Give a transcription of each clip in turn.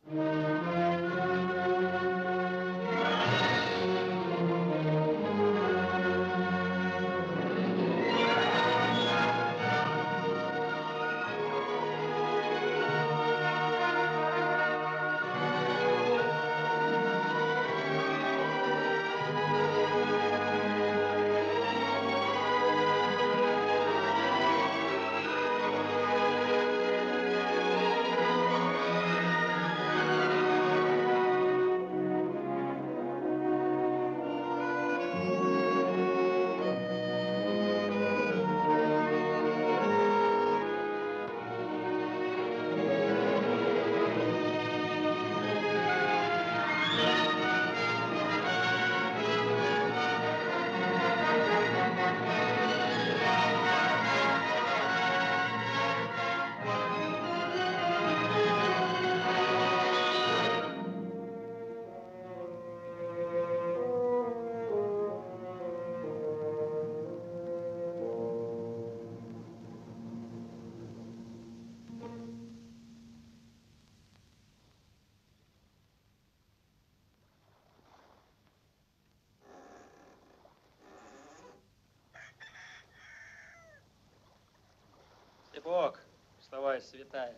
Степок, вставай, светает.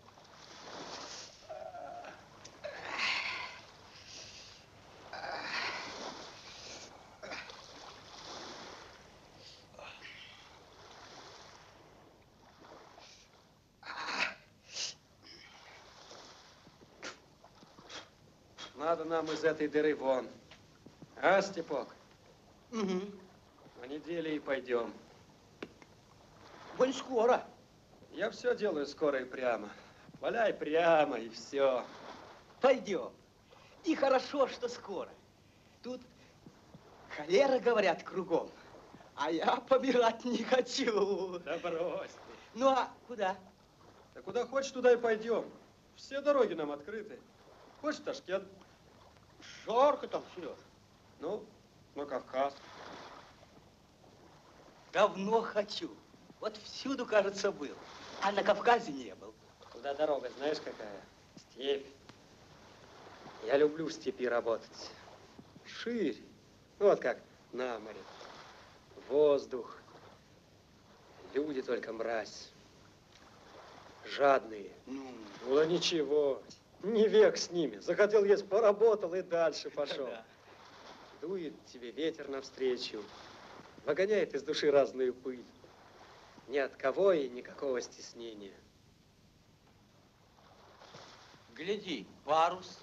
Надо нам из этой дыры вон. А, Степок? Угу. На неделе и пойдем. Боль скоро. Я все делаю скоро и прямо. Валяй прямо, и все. Пойдем. И хорошо, что скоро. Тут холера, говорят, кругом. А я помирать не хочу. Да брось ты. Ну, а куда? Да куда хочешь, туда и пойдем. Все дороги нам открыты. Хочешь в Ташкент? Жарко там, Сереж. Ну, на Кавказ. Давно хочу. Вот всюду, кажется, был. А на Кавказе не был. Туда дорога, знаешь, какая? Степь. Я люблю в степи работать. Ширь. Вот как на море. Воздух. Люди только мразь. Жадные. Ну да ничего. Не век с ними. Захотел есть, поработал и дальше пошел. Да. Дует тебе ветер навстречу. Выгоняет из души разную пыль. Ни от кого и никакого стеснения. Гляди, парус.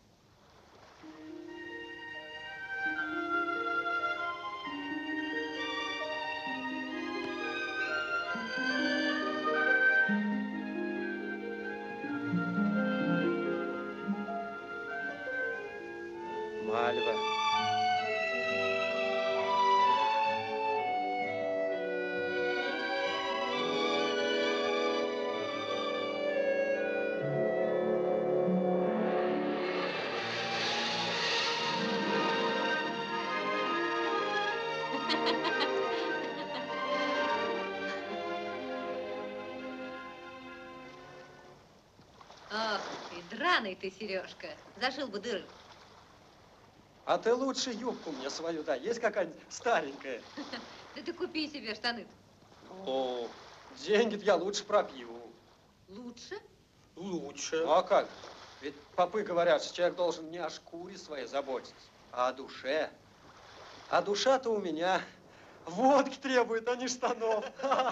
Мальва. Ах ты, драный ты, Сережка. Зашил бы дыры. А ты лучше юбку мне свою дай. Есть какая-нибудь старенькая? Да ты купи себе штаны. О, деньги-то я лучше пропью. Лучше? Лучше. Ну а как? Ведь попы говорят, что человек должен не о шкуре своей заботиться, а о душе. А душа-то у меня водки требует, а не штанов.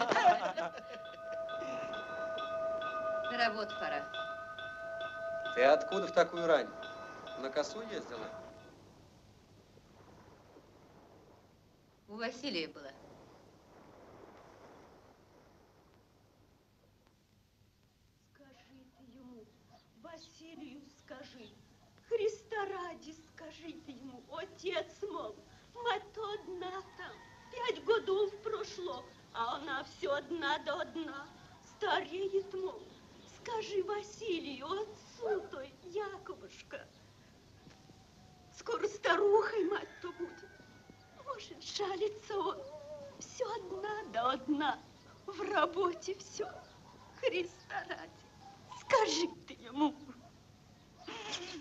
На работу пора. Ты откуда в такую рань? На косу ездила? У Василия была. Скажи ты ему, Василию скажи, Христа ради скажи ты ему, отец, мол, мать-то одна там, 5 годов прошло, а она все одна до одна, стареет, мол. Скажи Василию, отцу-то, Яковушка, скоро старухой мать-то будет. Может, жалится он, все одна до одна, в работе все, Христа ради. Скажи ты ему.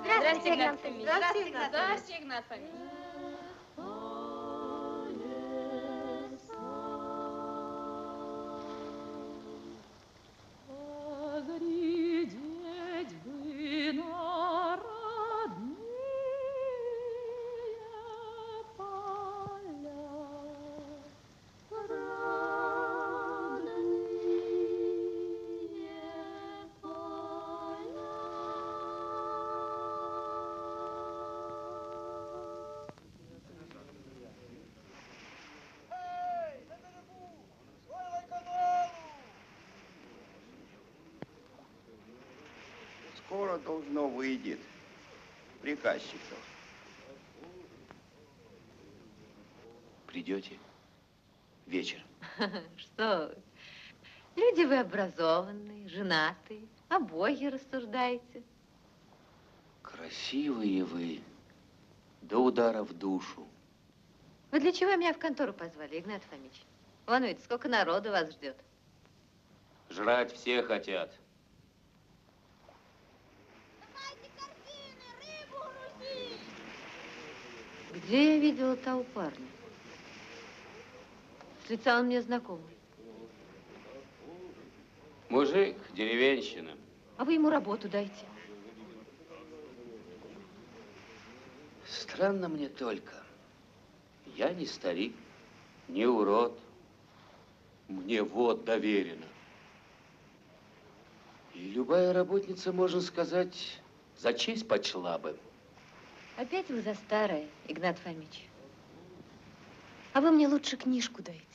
Здравствуйте, Игнат Фомич. Здравствуйте, Игнат Фомич. Поглядеть бы на родные поля, родные поля. Скоро должно выйдет приказчиков. Придете вечером? Что вы? Люди вы образованные, женатые, о Боге рассуждаете. Красивые вы, до удара в душу. Вы для чего меня в контору позвали, Игнат Фомич? Вон ведь сколько народу вас ждет. Жрать все хотят. Где я видела того парня? С лица он мне знакомый. Мужик, деревенщина. А вы ему работу дайте. Странно мне только. Я не старик, не урод. Мне вот доверено. И любая работница, можно сказать, за честь почла бы. Опять вы за старое, Игнат Фомич. А вы мне лучше книжку дайте.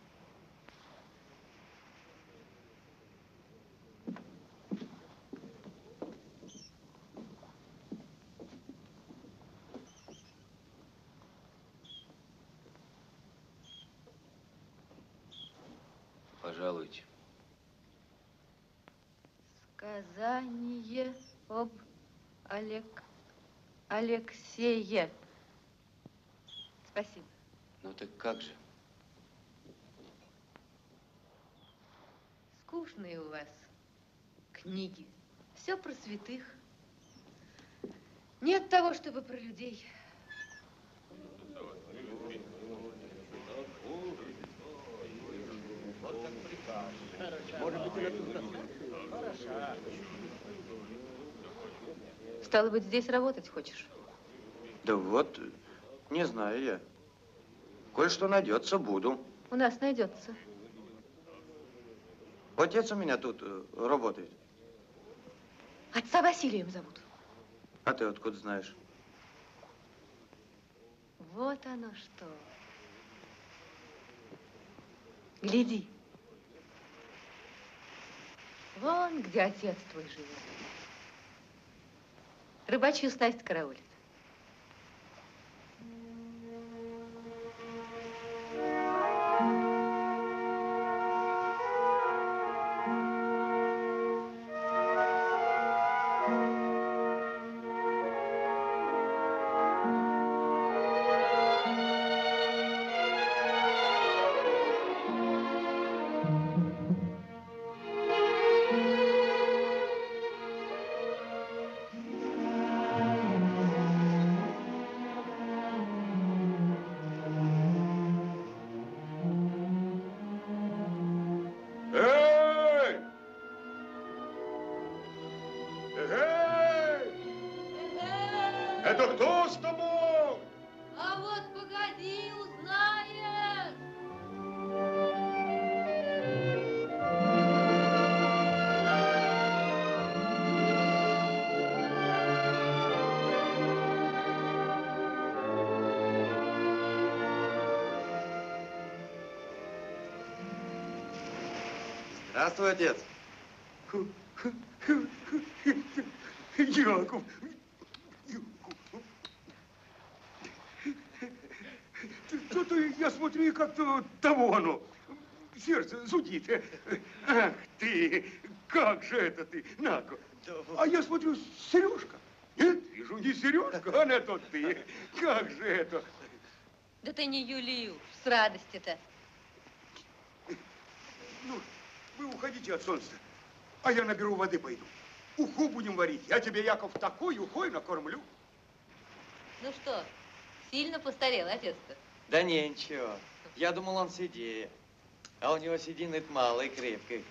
Пожалуйте. Сказание об Алексее. Спасибо. Ну так как же? Скучные у вас книги. Все про святых. Нет того, чтобы про людей. Стало быть, здесь работать хочешь? Да вот, не знаю я. Кое-что найдется, буду. У нас найдется. Отец у меня тут работает. Отца Василием зовут. А ты откуда знаешь? Вот оно что. Гляди. Вон, где отец твой живет. Рыбачью снасть караулит. Это кто с тобой? А вот погоди, узнаешь. Здравствуй, отец. Яков. Что-то я смотрю, и как-то того оно. Сердце зудит. Ах ты, как же это ты? На-ка. А я смотрю, Сережка. Нет, вижу, не Сережка, а на тот ты. Как же это? Да ты не юлию, с радости-то. Ну, вы уходите от солнца, а я наберу воды пойду. уху будем варить. Я тебе, Яков, такой ухой накормлю. Ну что, сильно постарел отец-то? Да не, ничего. Я думал, он седее. А у него седины малой, крепкой.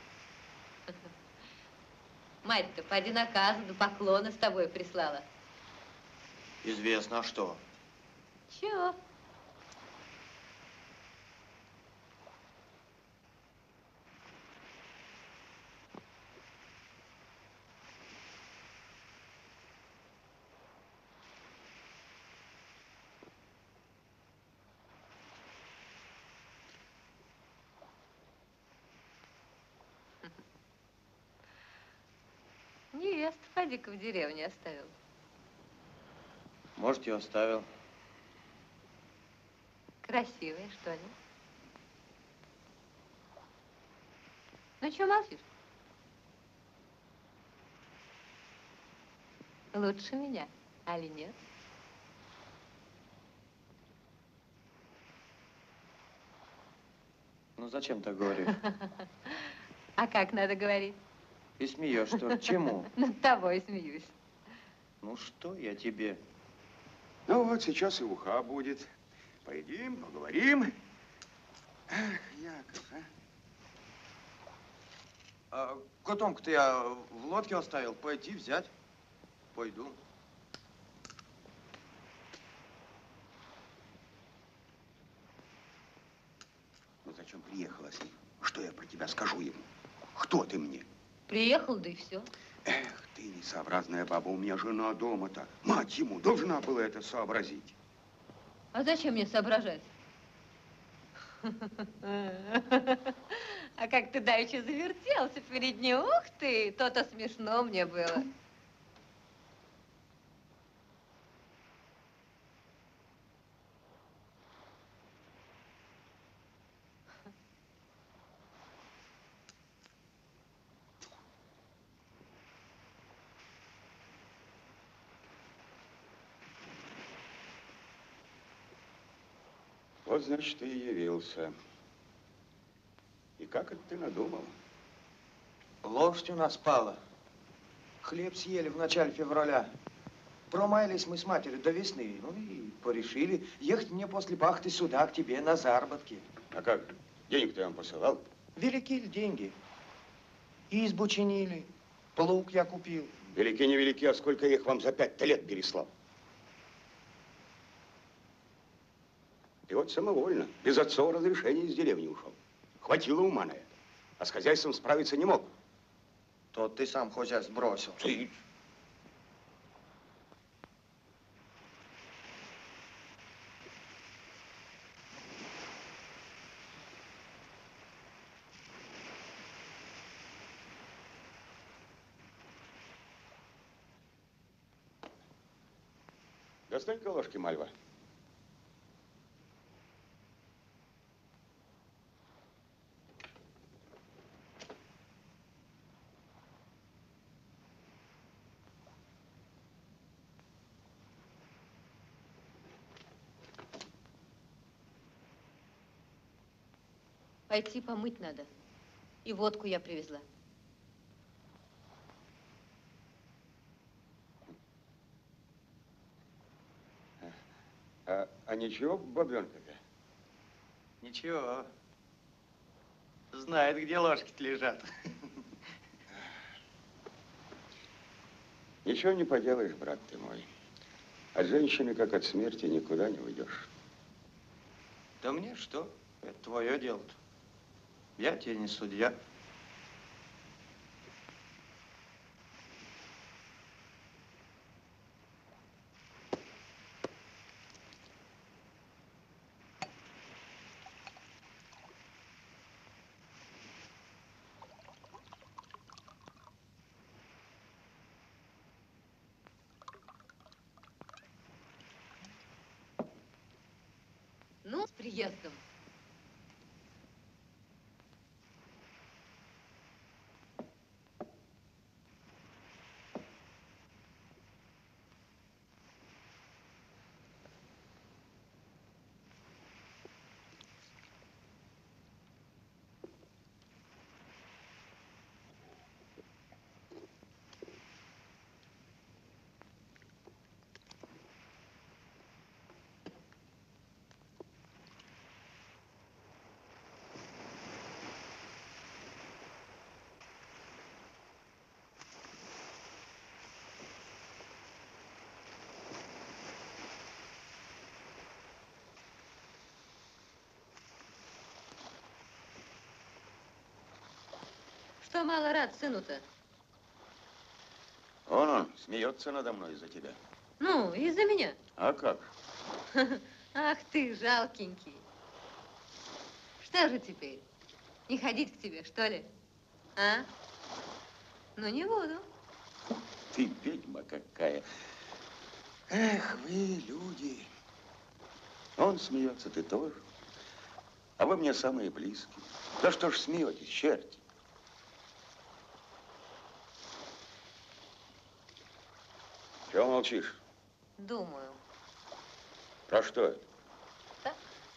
Мать-то поди наказу, да поклоны с тобой прислала. Известно, а что? Чего? Невесту поди-ка в деревне оставил. Может, и оставил. Красивая, что ли? Ну, чего молчишь? Лучше меня, али нет? Ну, зачем так говоришь? А как надо говорить? И смеешь, что ли? Чему? Над тобой смеюсь. Ну, что я тебе? Ну вот, сейчас и уха будет. Поедим, поговорим. Эх, Яков, а? А котомку-то я в лодке оставил. Пойти взять. Пойду. Ну зачем приехала с ним? Что я про тебя скажу ему? Кто ты мне? Приехал, да и все. Эх, ты несообразная баба, у меня жена дома-то. Мать ему должна была это сообразить. А зачем мне соображать? А как ты давеча завертелся перед ним, ух ты, то-то смешно мне было. Вот, значит, ты и явился. И как это ты надумал? Лошадь у нас пала. Хлеб съели в начале февраля. Промаялись мы с матерью до весны. Ну и порешили ехать мне после пахты сюда, к тебе, на заработки. А как? Денег ты вам посылал? Велики ли деньги? Избу чинили, плуг я купил. Велики, невелики, а сколько я их вам за 5-то лет переслал? И вот самовольно, без отцова разрешения из деревни ушел. Хватило ума на это. А с хозяйством справиться не мог. То ты сам хозяйство бросил. Ты. Достань-ка ложки, Мальва. Пойти помыть надо. И водку я привезла. А ничего, бабенка-то? Ничего. Знает, где ложки-то лежат. Ничего не поделаешь, брат ты мой. От женщины, как от смерти, никуда не уйдешь. Да мне что? Это твое дело-то. Я тебе не судья. Ну, с приездом. Что мало рад сыну-то? Он смеется надо мной из-за тебя. Ну, из-за меня. А как? Ах ты, жалкенький. Что же теперь? Не ходить к тебе, что ли? А? Ну, не буду. Ты ведьма какая. Эх, вы, люди. Он смеется, ты тоже. А вы мне самые близкие. Да что ж смеетесь, черти? Чего молчишь? Думаю. Про что это? Так?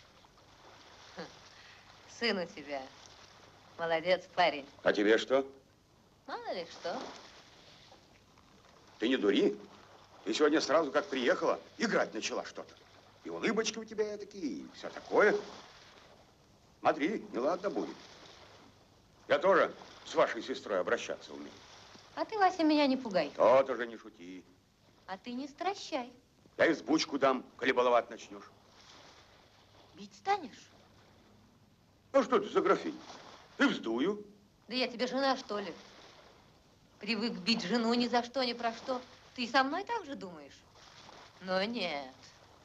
Сын у тебя. Молодец, парень. А тебе что? Мало ли что. Ты не дури. Ты сегодня сразу, как приехала, играть начала что-то. И улыбочки у тебя такие, и все такое. Смотри, неладно будет. Я тоже с вашей сестрой обращаться умею. А ты, Вася, меня не пугай. Тот уже не шути. А ты не стращай. Я избучку дам, коли баловать начнешь. Бить станешь? А что ты за графинь? Ты вздую. Да я тебе жена, что ли? Привык бить жену ни за что, ни про что. Ты со мной так же думаешь? Но нет.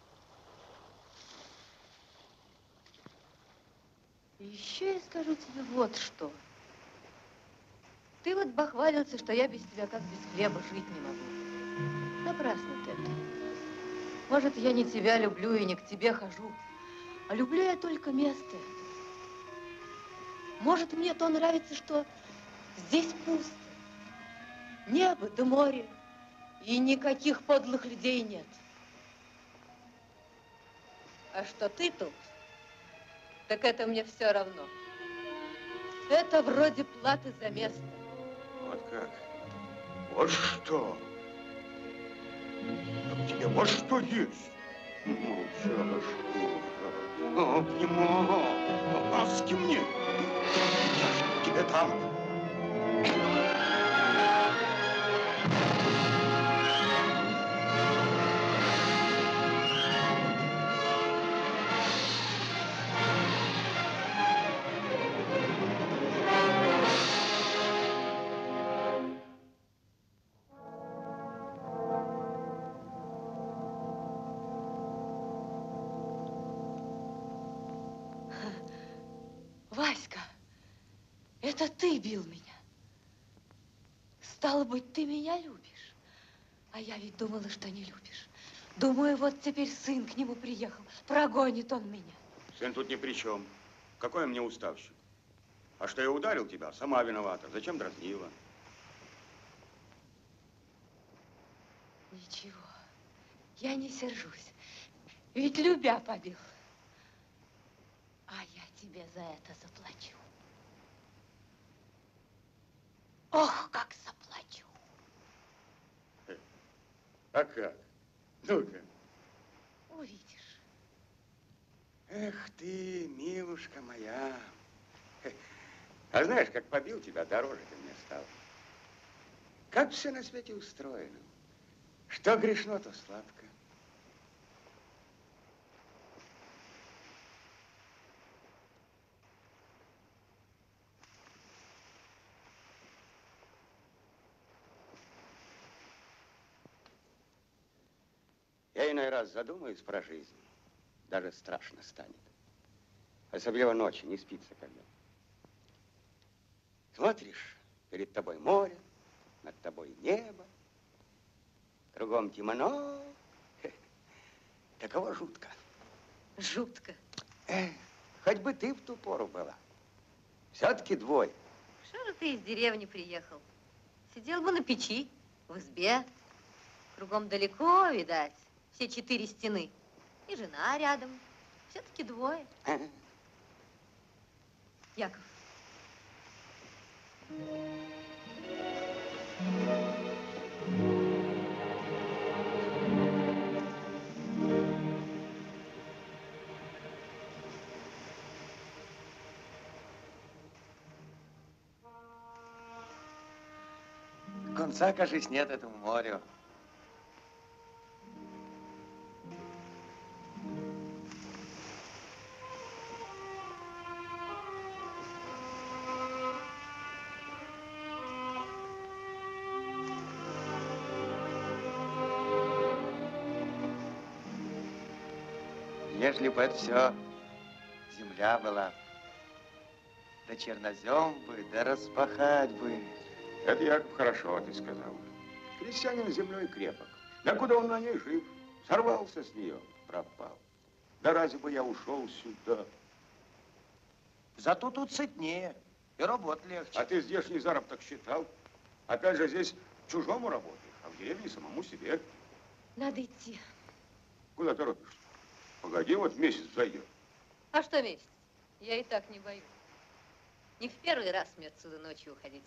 Еще я скажу тебе вот что. Ты вот бахвалился, что я без тебя как без хлеба жить не могу. Напрасно ты это. Может, я не тебя люблю и не к тебе хожу, а люблю я только место. Может, мне то нравится, что здесь пусто. Небо да море, и никаких подлых людей нет. А что ты тут, так это мне все равно. Это вроде платы за место. Вот как? Вот что? Так тебе вот что есть? Ну, что? Обниму, ласки мне. Я ж тебе там. Васька, это ты бил меня. Стало быть, ты меня любишь. А я ведь думала, что не любишь. Думаю, вот теперь сын к нему приехал. Прогонит он меня. Сын тут ни при чем. Какой мне уставщик? А что я ударил тебя, сама виновата. Зачем дразнила? Ничего, я не сержусь. Ведь любя побил. А я тебе за это заплачу. Ох, как заплачу. А как? Ну-ка. Увидишь. Эх ты, милушка моя. А знаешь, как побил тебя, дороже ты мне стал. Как все на свете устроено. Что грешно, то сладко. Я иной раз задумаюсь про жизнь. Даже страшно станет. Особенно ночью, не спится когда. Смотришь, перед тобой море, над тобой небо, кругом темно. Таково жутко. Жутко. Хоть бы ты в ту пору была. Все-таки двое. Что же ты из деревни приехал? Сидел бы на печи, в избе. Кругом далеко, видать, все 4 стены. И жена рядом. Все-таки двое. Яков. Конца, кажись, нет этому морю. Ежели бы это все земля была, да чернозем бы, да распахать бы. Это, Яков, хорошо ты сказал. Крестьянин землей крепок. Да куда он на ней жив? Сорвался с нее, пропал. Да разве бы я ушел сюда? Зато тут сытнее и работать легче. А ты здешний заработок считал? Опять же, здесь чужому работаешь, а в деревне самому себе. Надо идти. Куда торопишься? Погоди, вот месяц зайдет. А что месяц? Я и так не боюсь. Не в первый раз мне отсюда ночью уходить.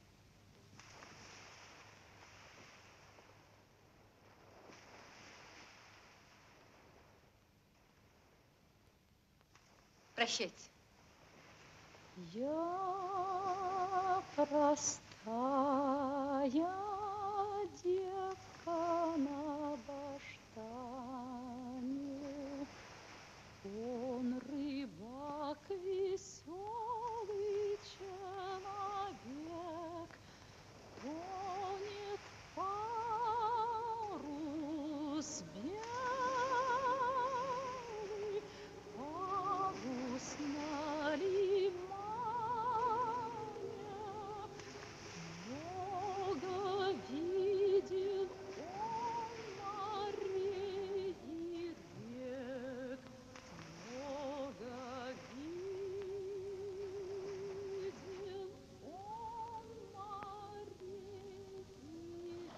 Прощайте. Я простая девка на баштане, он рыбак веселый человек, тонет парус белый, парус на лимане, много видел он морей и рек, много видел он морей и рек.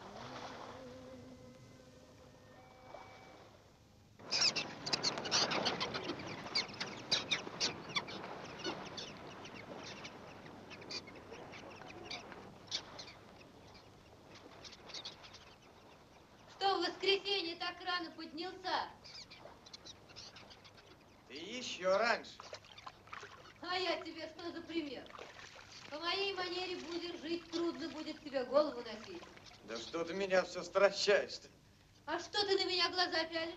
Что в воскресенье так рано поднялся? Ты еще раньше. А я тебе что за пример? По моей манере будешь жить, трудно будет тебе голову носить. Да что ты меня все стращаешь-то? А что ты на меня глаза пялишь?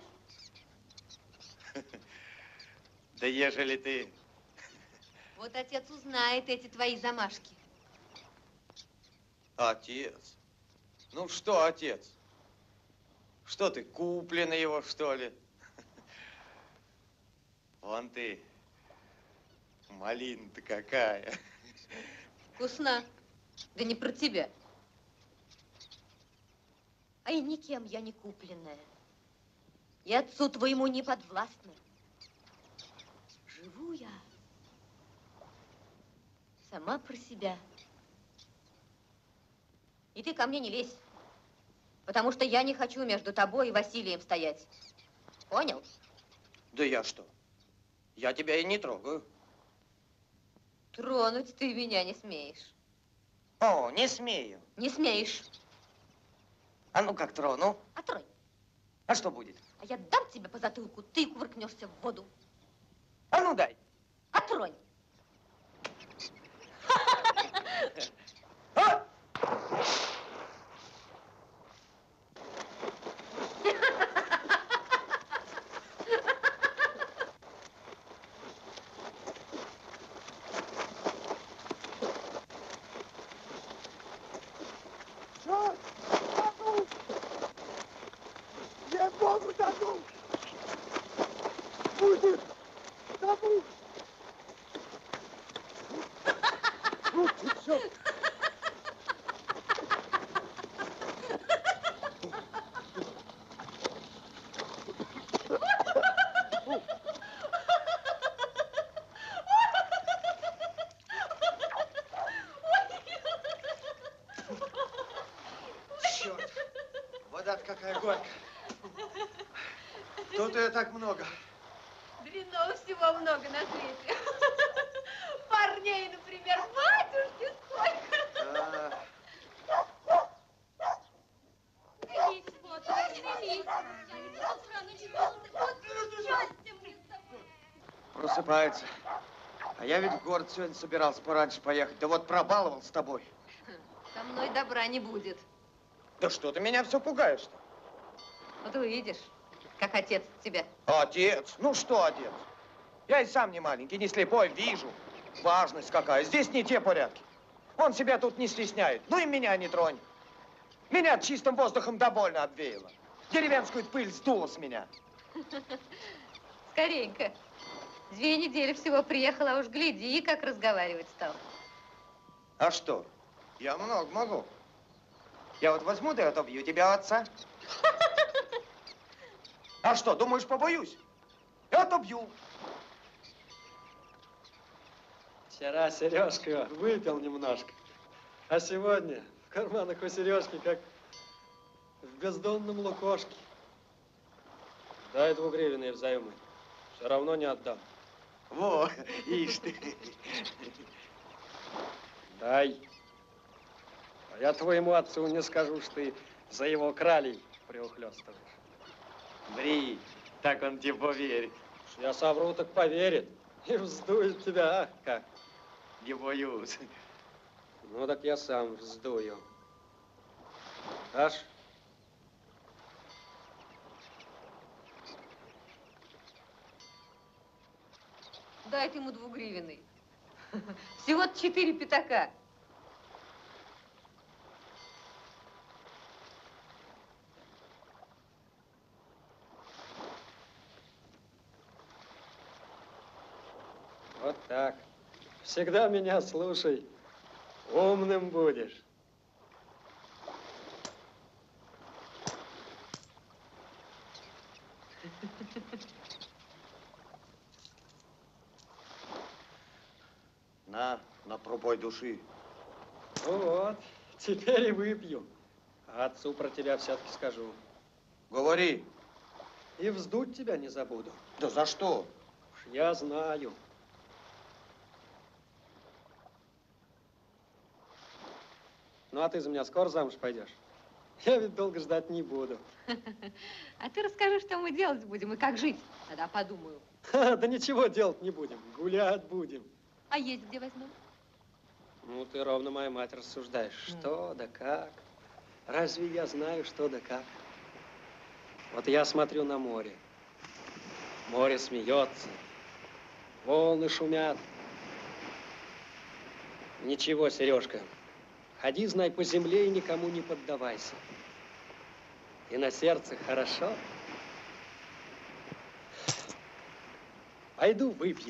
Да ежели ты... Вот отец узнает эти твои замашки. Отец? Ну что, отец? Что ты, купленный его, что ли? Вон ты, малина-то какая. Вкусно. Да не про тебя. А и никем я не купленная. И отцу твоему не подвластна. Живу я сама про себя. И ты ко мне не лезь, потому что я не хочу между тобой и Василием стоять. Понял? Да я что? Я тебя и не трогаю. Тронуть ты меня не смеешь. О, не смею. Не смеешь. А ну как трону? А тронь. А что будет? А я дам тебе по затылку, ты кувыркнешься в воду. А ну дай. А тронь. А! Ей-богу, тону! Будет! Тону! Ну, ты все. Черт, вода-то какая горькая. Тут ее так много. Дрянного всего много на свете. Парней, например, батюшки сколько. Делись, вот, делись. Я не с утра начинала, вот счастье мне с тобой. Просыпается. А я ведь в город сегодня собирался пораньше поехать. Да вот пробаловал с тобой. Со мной добра не будет. Да что ты меня все пугаешь-то? Вот увидишь, как отец тебя. Отец? Ну что отец? Я и сам не маленький, не слепой, вижу. Важность какая. Здесь не те порядки. Он себя тут не стесняет. Ну и меня не тронь. Меня чистым воздухом довольно обвеяло. Деревенскую пыль сдуло с меня. скоренько. 2 недели всего приехала, а уж гляди, как разговаривать стал. А что? Я много могу. Я вот возьму да отобью тебя отца. А что, думаешь, побоюсь? Я отобью. Вчера Сережка выпил немножко, а сегодня в карманах у Сережки как в бездонном лукошке. Дай 2 гривенные взаймы. Все равно не отдам. Во, ишь ты. Дай. А я твоему отцу не скажу, что ты за его кралей приухлёстываешь. Бри, так он тебе поверит. Я совру, так поверит. И вздует тебя, а как? Не боюсь. Ну, так я сам вздую. Дашь? Дай ты ему 2 гривенный. Всего-то 4 пятака. Вот так. Всегда меня слушай. Умным будешь. На пробой души. Ну вот, теперь и выпью. А отцу про тебя все-таки скажу. Говори. И вздуть тебя не забуду. Да за что? Уж я знаю. Ну, а ты за меня скоро замуж пойдешь? Я ведь долго ждать не буду. А ты расскажи, что мы делать будем и как жить. Тогда подумаю. Да ничего делать не будем, гулять будем. А есть где возьмем? Ну, ты ровно моя мать рассуждаешь. Что да как? Разве я знаю, что да как? Вот я смотрю на море. Море смеется, волны шумят. Ничего, Сережка, ходи, знай, по земле и никому не поддавайся. И на сердце хорошо. Пойду выпью.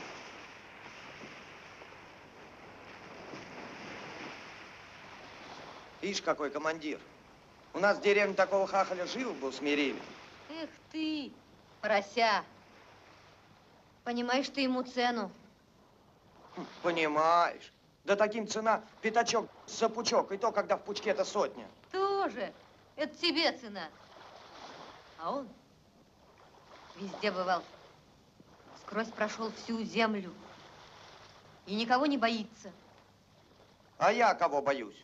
Ишь, какой командир. У нас в деревне такого хахаля живо бы усмирили. Эх ты, порося. Понимаешь ты ему цену? Понимаешь. Да таким цена пятачок за пучок, и то, когда в пучке-то 100. Тоже. Это тебе цена. А он везде бывал. Скрозь прошел всю землю. И никого не боится. А я кого боюсь?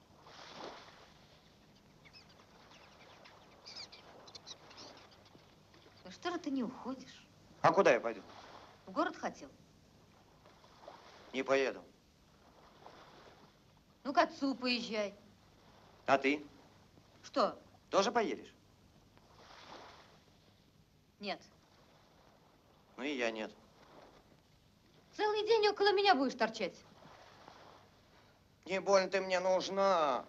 Ну что же ты не уходишь? А куда я пойду? В город хотел? Не поеду. Ну, к отцу поезжай. А ты? Что? Тоже поедешь? Нет. Ну и я нет. Целый день около меня будешь торчать. Не больно ты мне нужна.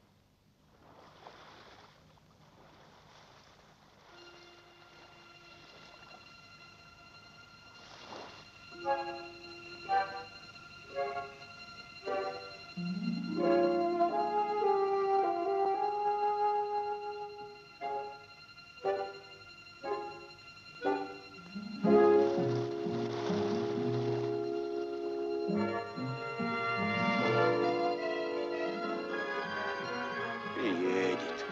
Приедет.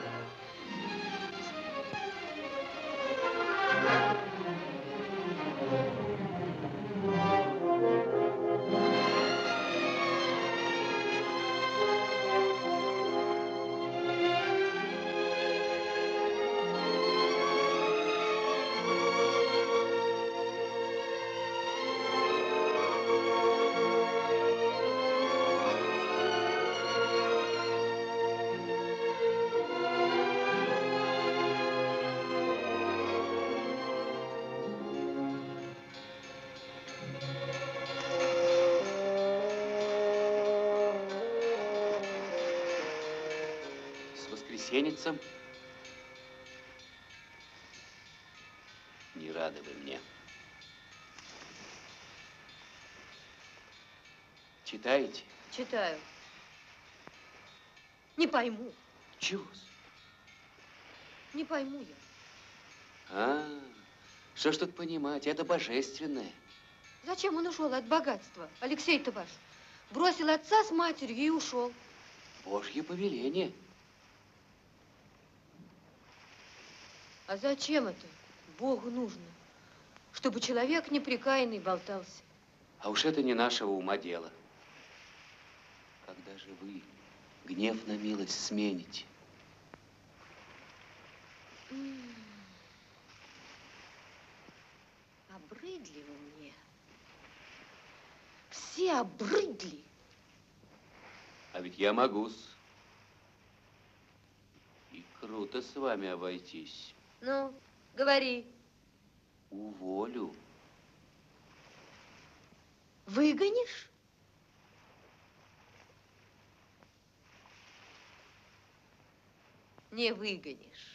С воскресенницем. Не рады вы мне. Читаете? Читаю. Не пойму. Чего-с? Не пойму я. Что ж тут понимать, это божественное. Зачем он ушел от богатства, Алексей-то ваш? Бросил отца с матерью и ушел. Божье повеление. А зачем это Богу нужно? Чтобы человек непрекаянный болтался. А уж это не нашего ума дело. Когда же вы гнев на милость смените? Обрыдли вы мне. Все обрыдли. А ведь я могу-с. И круто с вами обойтись. Ну, говори. Уволю. Выгонишь? Не выгонишь.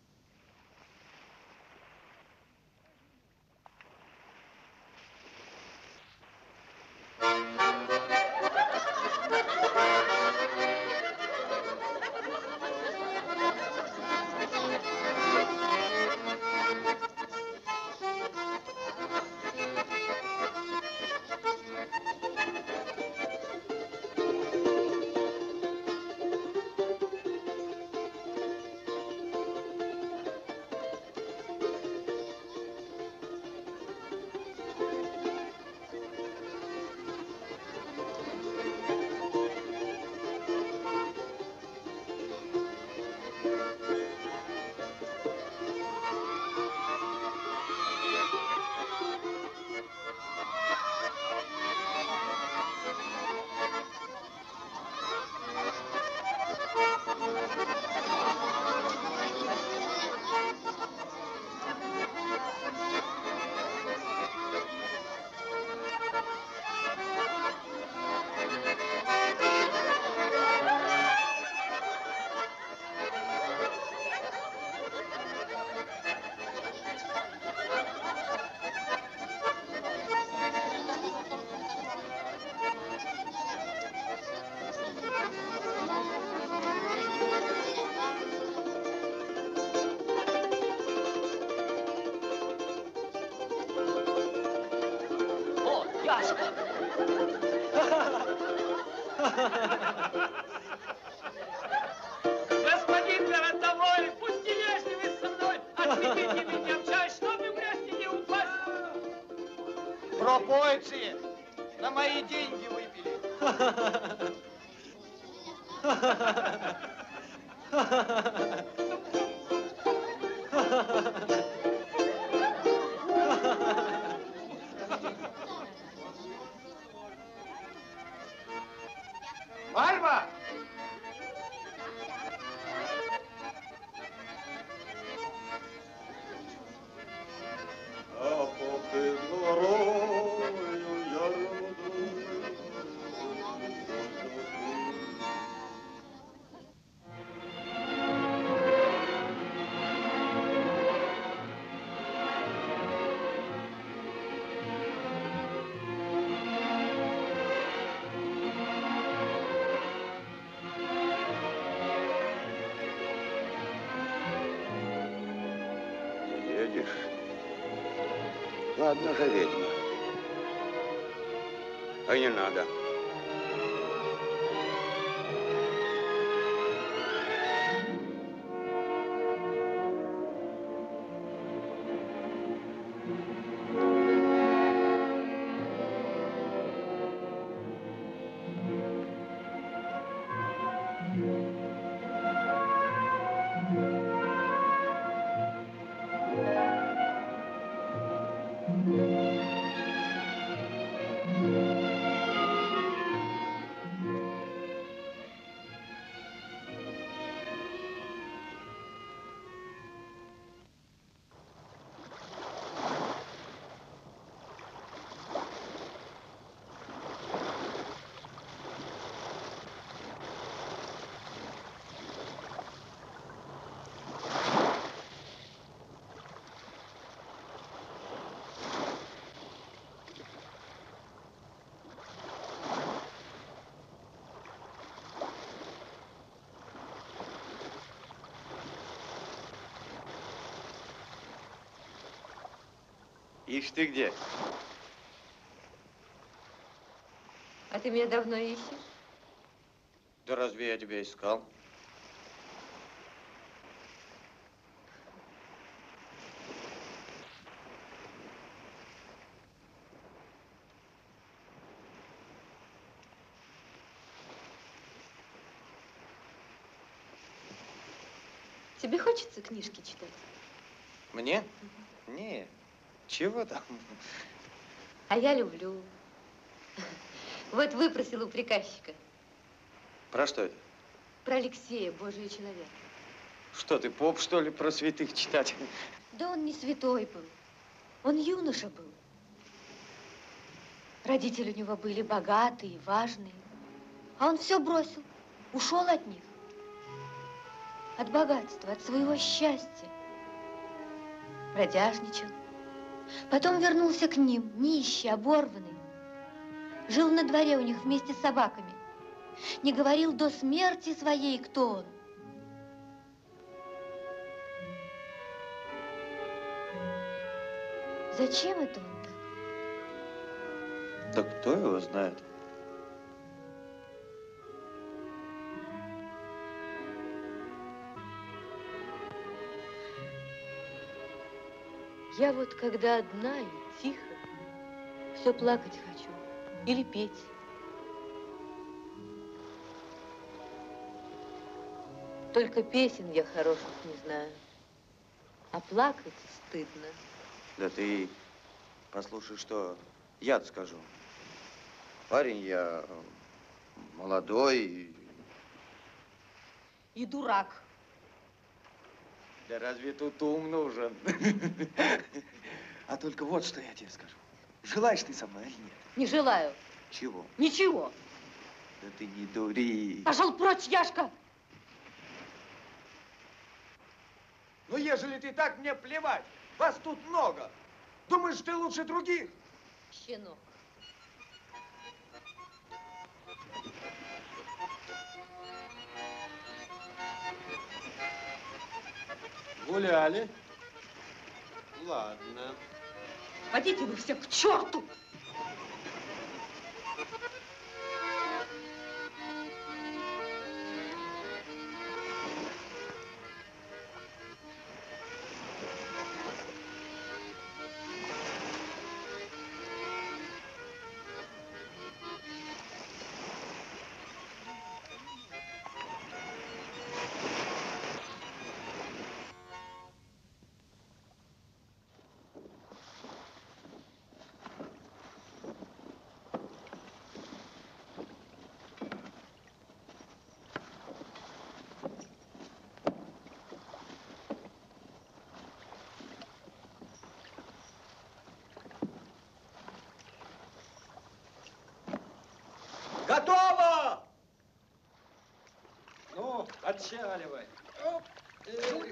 О, Яшка! Господин городовой, будьте вежливы со мной, отведите меня в чай, чтобы вместе не упасть. Пропойцы! На мои деньги выпили. Мальва! А попід горою ярмоду. Едешь? Ладно же, ведьма. А не надо. Ишь ты где? А ты меня давно ищешь? Да разве я тебя искал? Тебе хочется книжки читать? Мне? Не, чего там? А я люблю. Вот выпросила у приказчика. Про что это? Про Алексея, Божий человек. Что ты, поп, что ли, про святых читать? Да он не святой был. Он юноша был. Родители у него были богатые, важные. А он все бросил, ушел от них. От богатства, от своего счастья. Бродяжничал. Потом вернулся к ним, нищий, оборванный. Жил на дворе у них вместе с собаками. Не говорил до смерти своей, кто он. Зачем это он так? Да кто его знает? Я вот когда одна и тихо, все плакать хочу или петь. Только песен я хороших не знаю, а плакать стыдно. Да ты послушай, что я скажу. Парень я молодой. И дурак. Да разве тут ум нужен? А только вот что я тебе скажу. Желаешь ты со мной или нет? Не желаю. Чего? Ничего. Да ты не дури. Пошел прочь, Яшка! Ну, ежели ты так, мне плевать. Вас тут много. Думаешь, ты лучше других? Щенок. Гуляли? Ладно. Пойдите вы все к черту! Готово! Ну, отчаливай. Оп. Эх.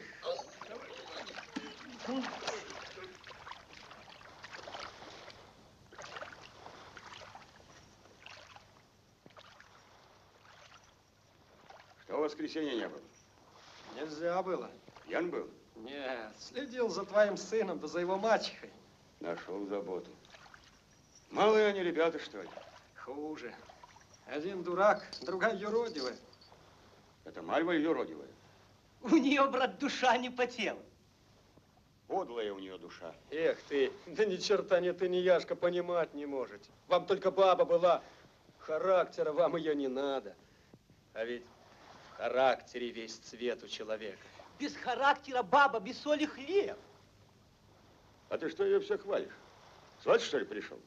Что в воскресенье не было? Нельзя было. Пьян был? Нет, следил за твоим сыном, да за его мачехой. Нашел заботу. Малые они ребята, что ли? Хуже. Один дурак, другая юродивая. Это Мальва юродивая. У нее, брат, душа не по телу. Подлая у нее душа. Эх ты, да ни черта не ты, ни Яшка понимать не можете. Вам только баба была. Характера вам ее не надо. А ведь в характере весь цвет у человека. Без характера баба, без соли хлеб. А ты что ее все хвалишь? Сват, что ли, пришел?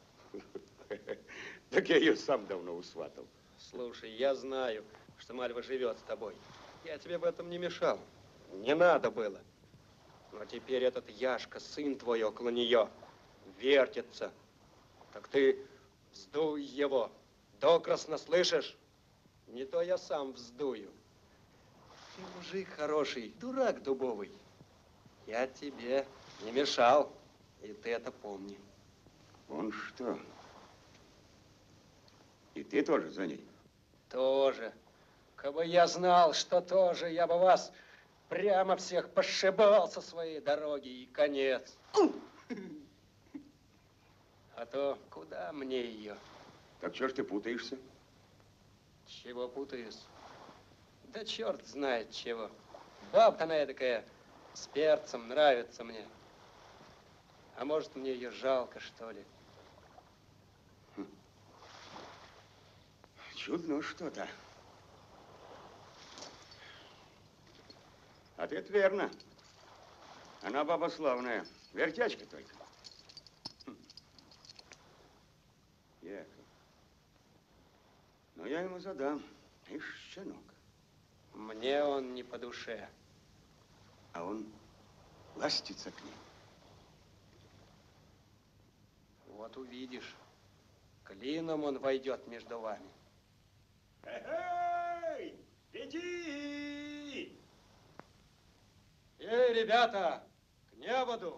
Так я ее сам давно усватал. Слушай, я знаю, что Мальва живет с тобой. Я тебе в этом не мешал. Не надо было. Но теперь этот Яшка, сын твой, около нее вертится. Так ты вздуй его. Докрасно, слышишь? Не то я сам вздую. Ты мужик хороший, дурак дубовый. Я тебе не мешал, и ты это помни. Он что? И ты тоже за ней? Тоже. Кабы я знал, что тоже, я бы вас прямо всех пошибал со своей дороги, и конец. А то куда мне ее? Так что ж ты путаешься? Чего путаюсь? Да черт знает чего. Бабка она такая с перцем, нравится мне. А может, мне ее жалко, что ли? Чудно что-то. Ответ верно. Она баба славная. Вертячка только. Яков. Но я ему задам. Ишь, щенок. Мне он не по душе. А он ластится к ней. Вот увидишь. Клином он войдет между вами. Эй, веди! Эй, ребята, к неводу!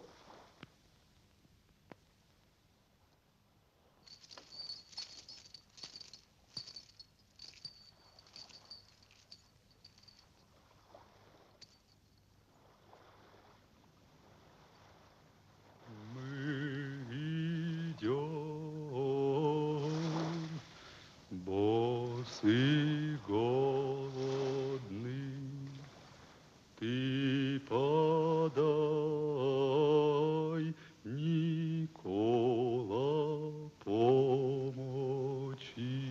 Босый голодный, ты подай, Никола, помочи.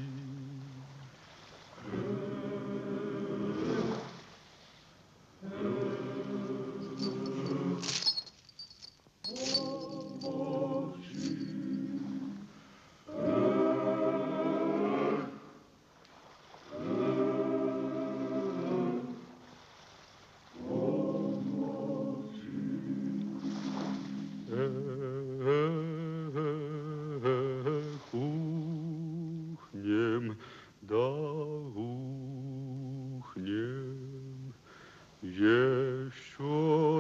Ухнем, да ухнем, еще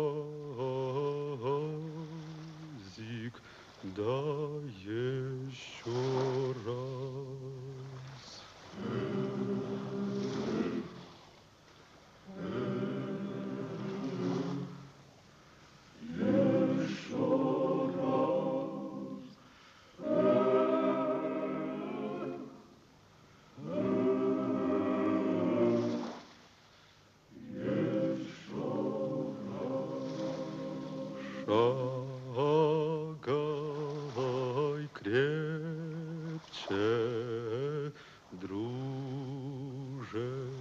разик, да еще раз. Шагай крепче, друже,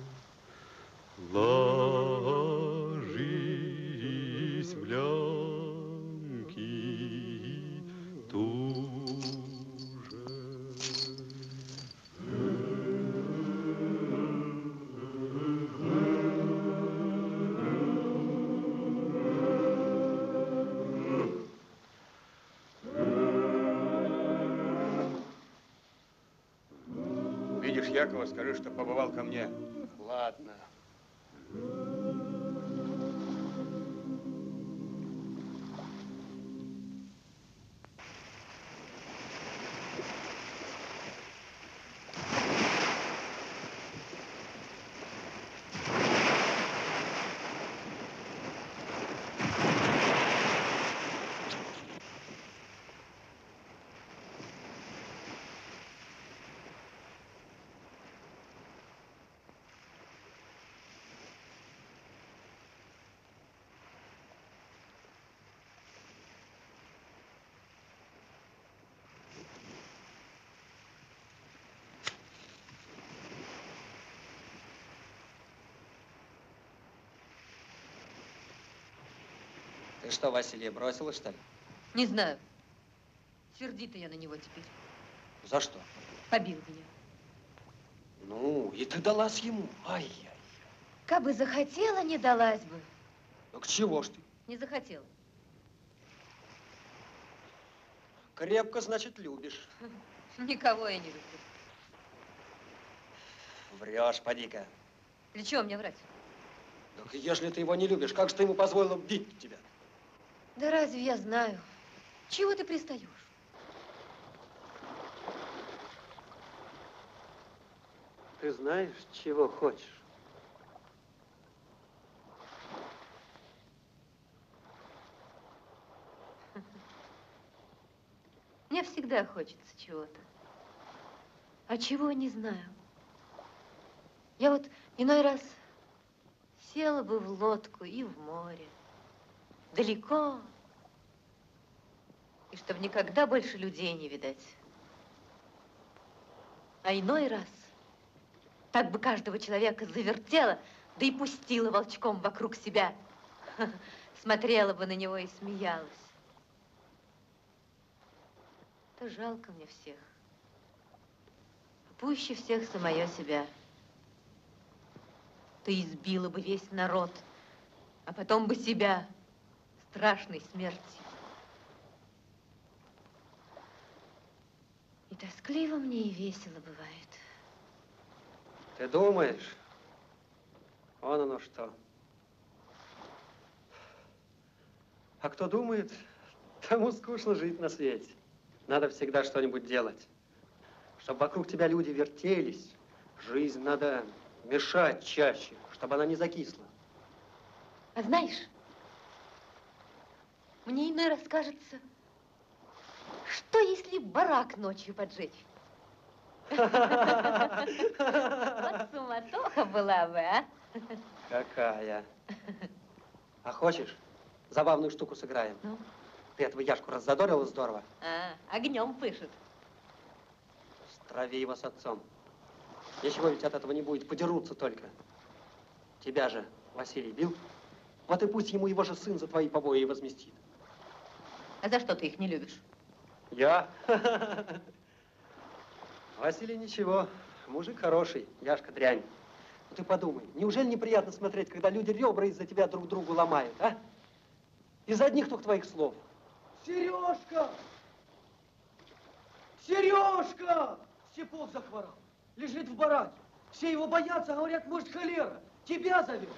ложись в лямки туже. Видишь Якова, скажи, что побывал ко мне. Ладно. Ты что, Василия бросила, что ли? Не знаю. Сердита я на него теперь. За что? Побил меня. Ну, и ты далась ему. Ай-яй. Кабы захотела, не далась бы. Ну, к чего ж ты? Не захотела. Крепко, значит, любишь. Никого я не люблю. Врешь, поди-ка. Для чего мне врать? Так если ты его не любишь, как же ты ему позволила бить тебя? Да разве я знаю? Чего ты пристаешь? Ты знаешь, чего хочешь? Мне всегда хочется чего-то. А чего, не знаю. Я вот иной раз села бы в лодку и в море. Далеко. И чтобы никогда больше людей не видать. А иной раз так бы каждого человека завертела, да и пустила волчком вокруг себя. Смотрела бы на него и смеялась. Да жалко мне всех. Пуще всех самое себя. Ты избила бы весь народ, а потом бы себя страшной смерти. И тоскливо мне, и весело бывает. Ты думаешь? Вон оно что. А кто думает, тому скучно жить на свете. Надо всегда что-нибудь делать. Чтобы вокруг тебя люди вертелись, жизнь надо мешать чаще, чтобы она не закисла. А знаешь, мне иной раз кажется, что если барак ночью поджечь? Вот суматоха была бы, а? Какая? А хочешь, забавную штуку сыграем? Ну? Ты этого Яшку раззадорила здорово? А, огнем пышет. Страви его с отцом. Ничего ведь от этого не будет, подерутся только. Тебя же Василий бил, вот и пусть ему его же сын за твои побои и возместит. А за что ты их не любишь? Я? Василий ничего, мужик хороший, Яшка дрянь. Ну ты подумай, неужели неприятно смотреть, когда люди ребра из-за тебя друг другу ломают, а? Из-за одних только твоих слов. Сережка! Сережка! Степов захворал. Лежит в бараке. Все его боятся, говорят, может, холера. Тебя зовет.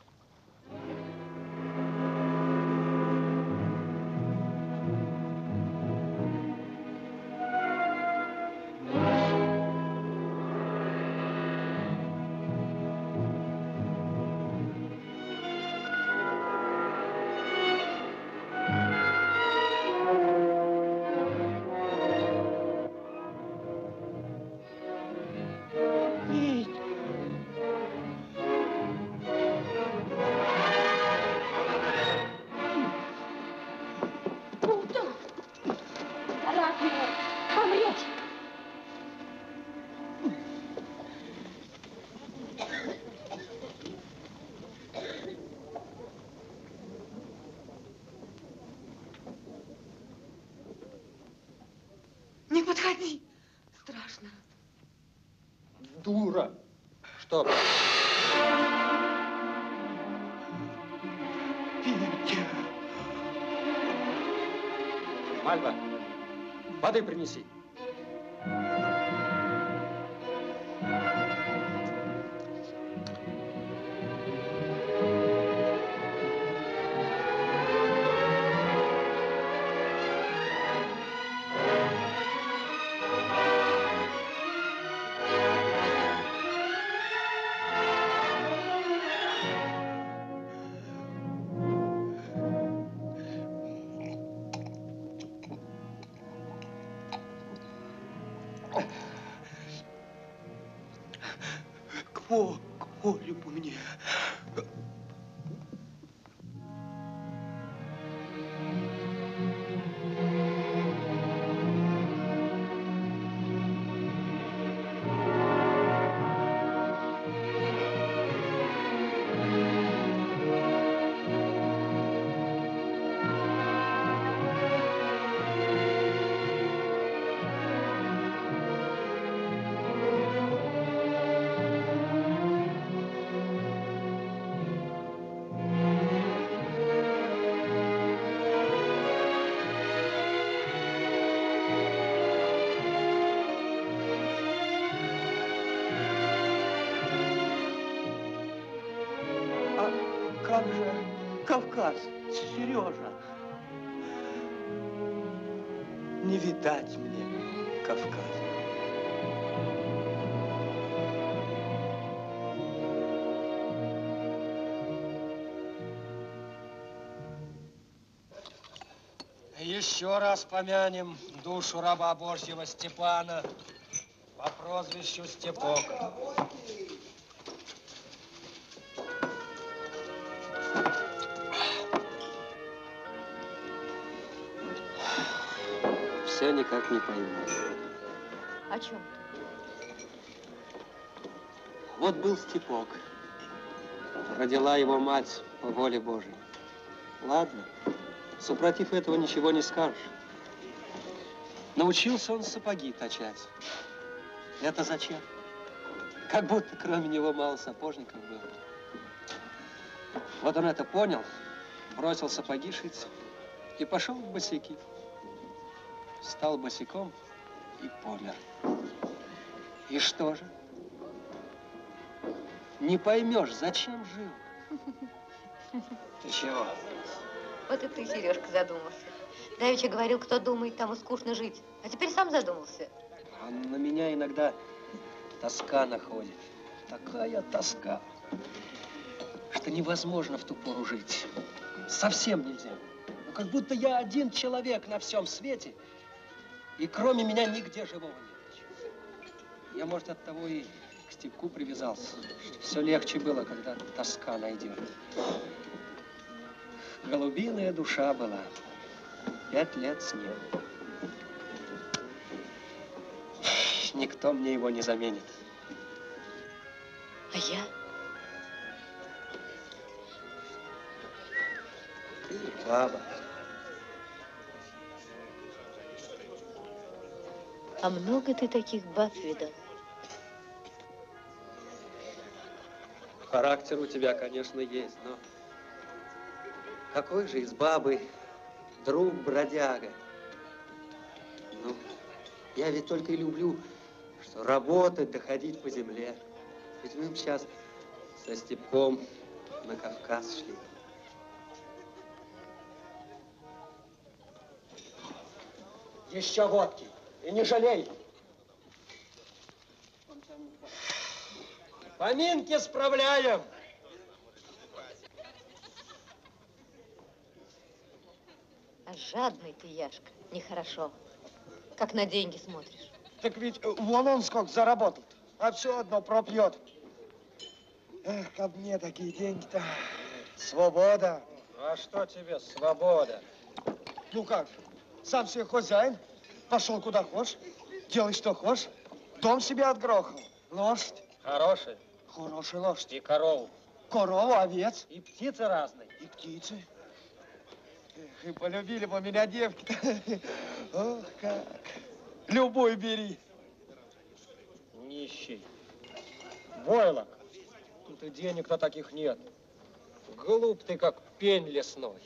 Не подходи. Страшно. Дура. Что? Петя. Мальва, воды принеси. К морю по мне. Как же Кавказ, Сережа? Не видать мне Кавказа. Еще раз помянем душу раба Божьего Степана по прозвищу Степок. Все никак не пойму. О чем ты? Вот был Степок. Родила его мать по воле Божией. Ладно, супротив этого ничего не скажешь. Научился он сапоги точать. Это зачем? Как будто кроме него мало сапожников было. Вот он это понял, бросил сапоги шить и пошел в босяки. Стал босиком и помер. И что же? Не поймешь, зачем жил. Ты чего? Вот и ты, Сережка, задумался. Давеча говорил, кто думает, тому скучно жить. А теперь сам задумался. А на меня иногда тоска находит. Такая тоска, что невозможно в ту пору жить. Совсем нельзя. Ну, как будто я один человек на всем свете, и кроме меня нигде живого нет. Я, может, от того и к Степку привязался. Все легче было, когда тоска найдет. Голубиная душа была. 5 лет с ним. Никто мне его не заменит. А я? Ты баба. А много ты таких баб видал? Характер у тебя, конечно, есть, но какой же из бабы друг-бродяга? Ну, я ведь только и люблю, что работать, доходить по земле. Ведь мы сейчас со Степком на Кавказ шли. Еще водки. И не жалей. Поминки справляем. А жадный ты, Яшка, нехорошо. Как на деньги смотришь. Так ведь вон он сколько заработал, а все одно пропьет. Эх, как мне такие деньги-то. Свобода. А что тебе свобода? Ну как, сам себе хозяин, пошел куда хочешь, делай что хочешь, дом себе отгрохал, лошадь. Хороший. Хорошая лошадь. И корову. Корову, овец. И птицы разные. И птицы. Эх, и полюбили бы меня девки-то. Ох, как. Любой бери. Нищий. Войлок. Тут и денег-то таких нет. Глуп ты, как пень лесной.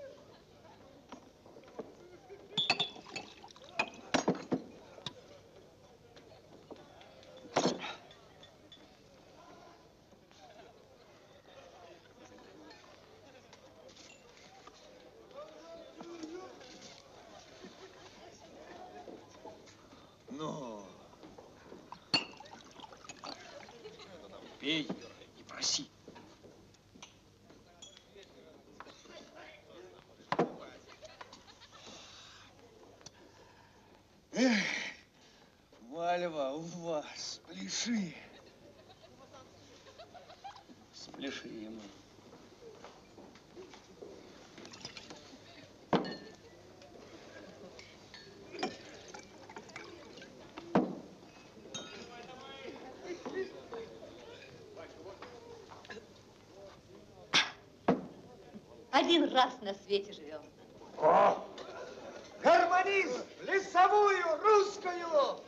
Ну. Пей и проси. Эх, Мальва, у вас, пляши. Спляши ему. Один раз на свете живем. О! Гармонизм! Лесовую, русскую!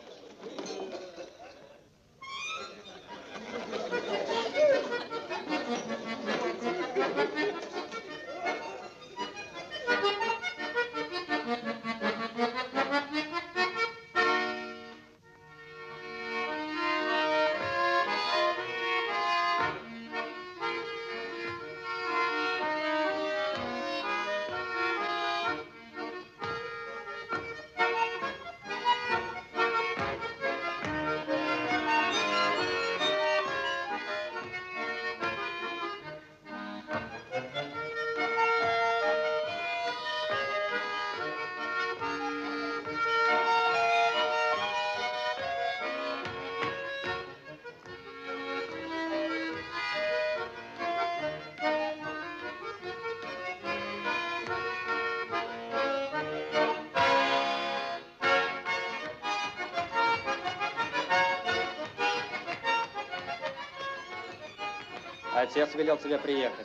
Отец велел тебе приехать.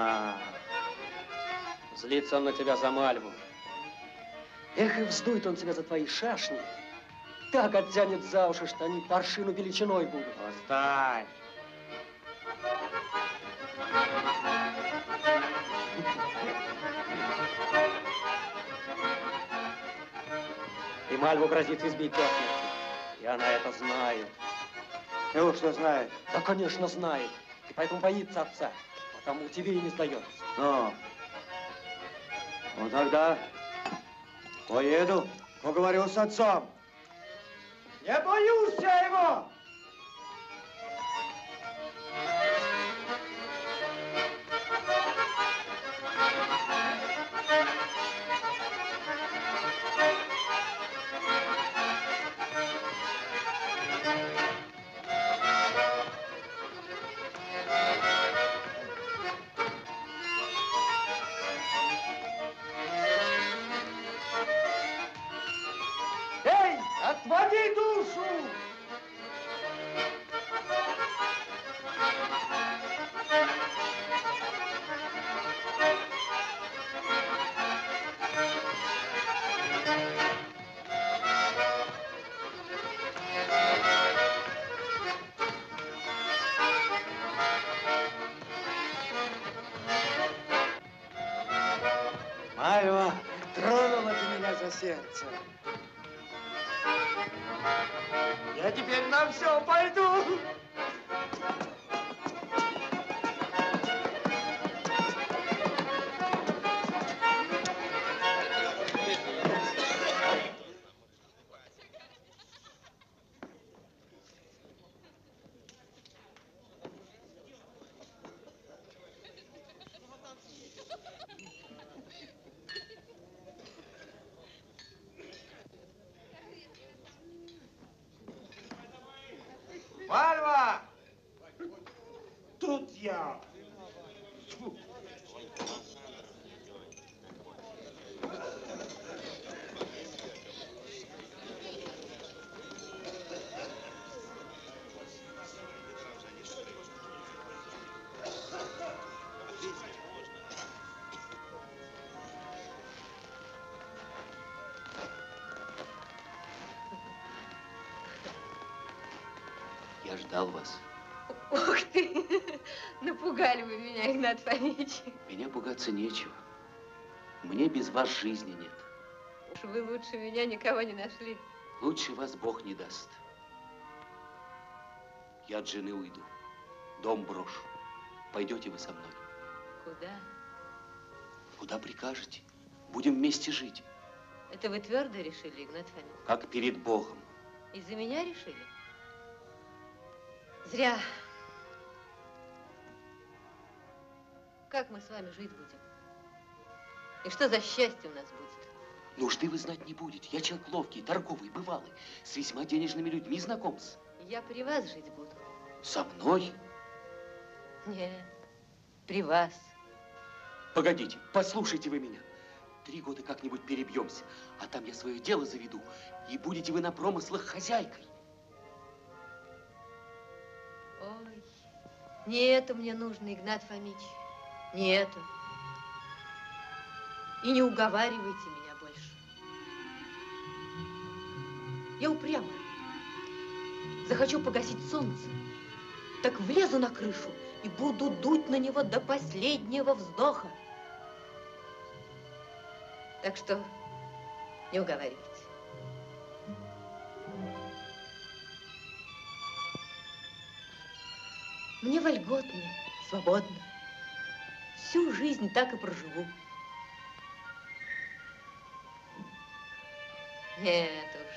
Злится он на тебя за Мальву. Эх, и вздует он тебя за твои шашни. Так оттянет за уши, что они паршину величиной будут. Оставь. И Мальву грозит избить до смерти. И она это знает. И уж что знает? Да, конечно, знает. И поэтому боится отца. Потому тебе и не сдается. Ну тогда поеду, поговорю с отцом. Не боюсь я его! Эй, отводи душу! Мальва, тронула ты меня за сердце. Я теперь на все пойду. Мальва! Тут я. Тьфу. Я ждал вас. Ух ты! Напугали вы меня, Игнат Фомич. Меня пугаться нечего. Мне без вас жизни нет. Уж вы лучше меня никого не нашли. Лучше вас Бог не даст. Я от жены уйду. Дом брошу. Пойдете вы со мной? Куда? Куда прикажете? Будем вместе жить. Это вы твердо решили, Игнат Фомич? Как перед Богом. Из-за меня решили? Зря. Как мы с вами жить будем? И что за счастье у нас будет? Нужды вы знать не будете. Я человек ловкий, торговый, бывалый, с весьма денежными людьми знакомся. Я при вас жить буду. Со мной? Нет, при вас. Погодите, послушайте вы меня. 3 года как-нибудь перебьемся, а там я свое дело заведу, и будете вы на промыслах хозяйкой. Ой, не это мне нужно, Игнат Фомич, не это. И не уговаривайте меня больше. Я упрямая. Захочу погасить солнце, так влезу на крышу и буду дуть на него до последнего вздоха. Так что не уговаривайте. Мне вольготно, свободно. Всю жизнь так и проживу. Нет уж.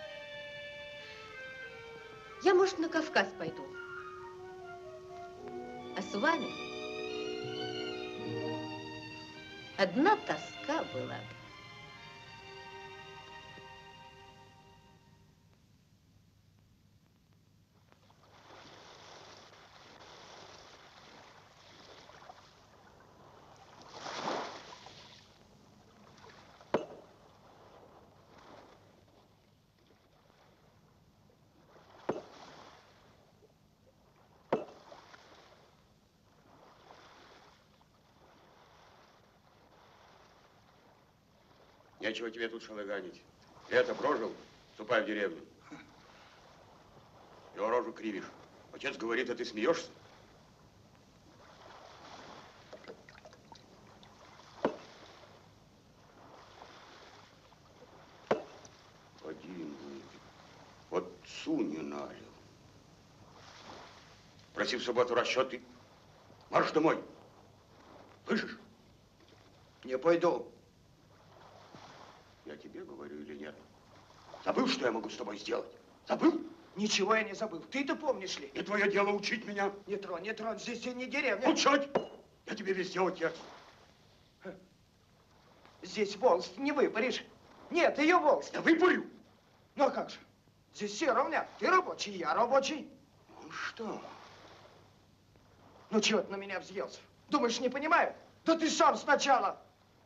Я, может, на Кавказ пойду. А с вами одна тоска была бы. Нечего тебе тут шалыганить. Лето прожил, ступай в деревню. Его рожу кривишь. Отец говорит, а ты смеешься? Один выпил. Вот не налил. Проси в субботу расчет и марш домой. Слышишь? Не пойду. Я тебе говорю или нет? Забыл, что я могу с тобой сделать? Забыл? Ничего я не забыл. Ты-то помнишь ли? Не твое дело учить меня. Не тронь, здесь не деревня. Молчать! Я тебе везде отец. Здесь волость не выпаришь. Нет, ее волость. Я выпарю. Ну а как же? Здесь все равня. Ты рабочий, я рабочий. Ну что? Ну чего ты на меня взъелся? Думаешь, не понимаю? Да ты сам сначала.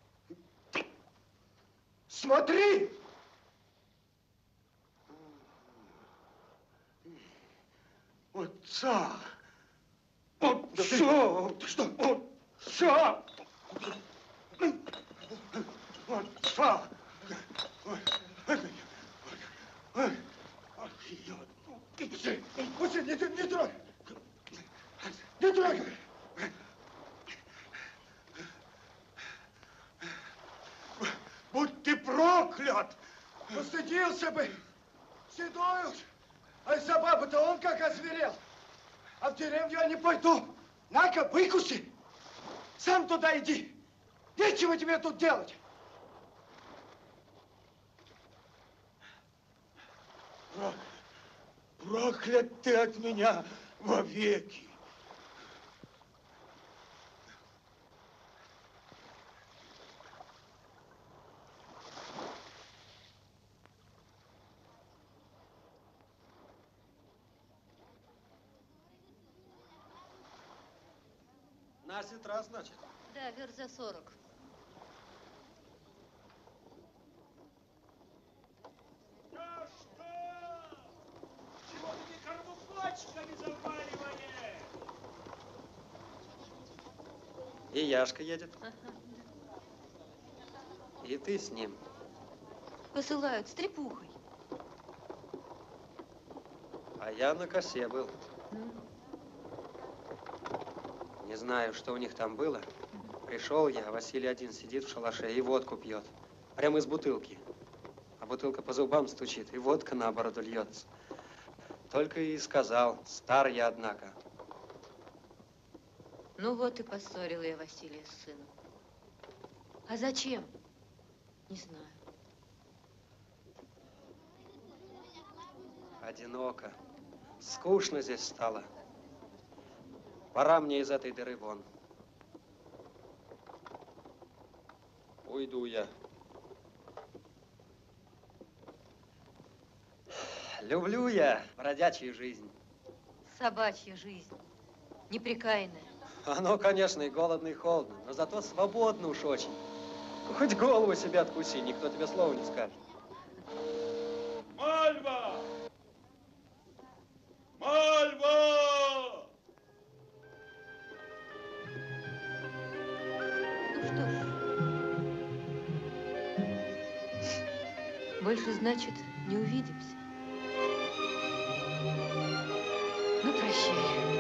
Смотри! Отца! Отца! Ты что? Отца! Отца! Пусти, не трогай! Не трогай! Будь ты проклят! Постыдился бы! Седой уж! А из-за бабы-то он как озверел! А в деревню я не пойду! На-ка, выкуси! Сам туда иди! Нечего тебе тут делать! Проклят ты от меня вовеки! На сестра, значит? Да, верх за 40. Ну что? Чего ты мне корму пачками заваливаешь? И Яшка едет. И ты с ним. Посылают с трепухой. А я на косе был. Не знаю, что у них там было. Пришел я, Василий один сидит в шалаше и водку пьет. Прямо из бутылки. А бутылка по зубам стучит, и водка на бороду льется. Только и сказал, стар я, однако. Ну вот и поссорила я Василия с сыном. А зачем? Не знаю. Одиноко. Скучно здесь стало. Пора мне из этой дыры вон. Уйду я. Люблю я бродячую жизнь. Собачья жизнь. Непрекаянная. Оно, конечно, и голодно, и холодно, но зато свободно уж очень. Хоть голову себе откуси, никто тебе слова не скажет. Мальва! Мальва! Ну что ж. Больше, значит, не увидимся. Ну, прощай.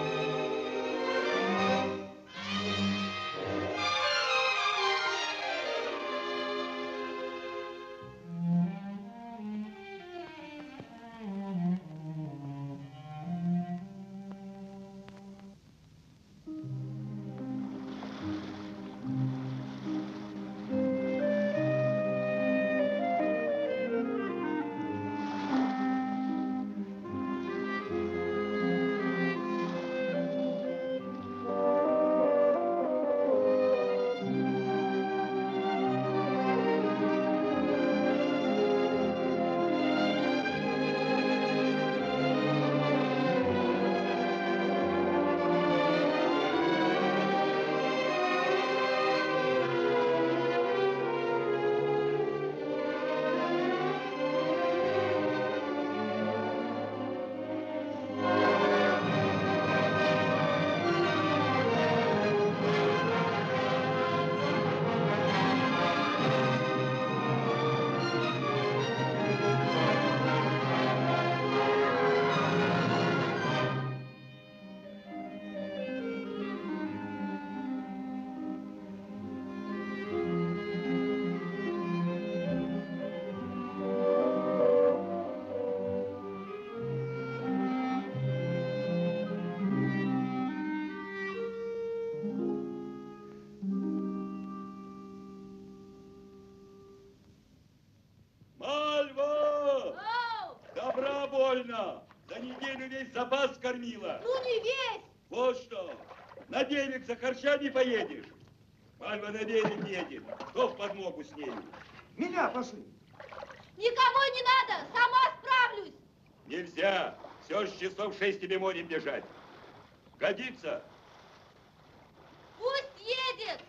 Довольно! За неделю весь запас скормила. Ну не весь! Вот что! На берег за харча не поедешь. Мальва на берег едет. Кто в подмогу с нею? Меня пошли. Никого не надо! Сама справлюсь! Нельзя. Все с часов 6 тебе морем бежать. Годится? Пусть едет!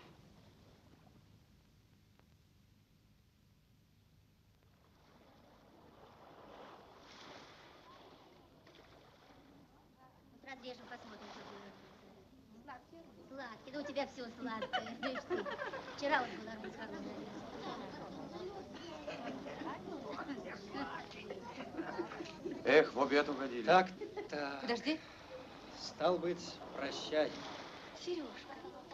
Разрежем, посмотрим, что будет. Сладкий? Сладкий. Да у тебя все сладкое. Видишь ты. Вчера вот была Эх, в обед угодили. Так-то. Подожди. Стал быть, прощай. Сережка.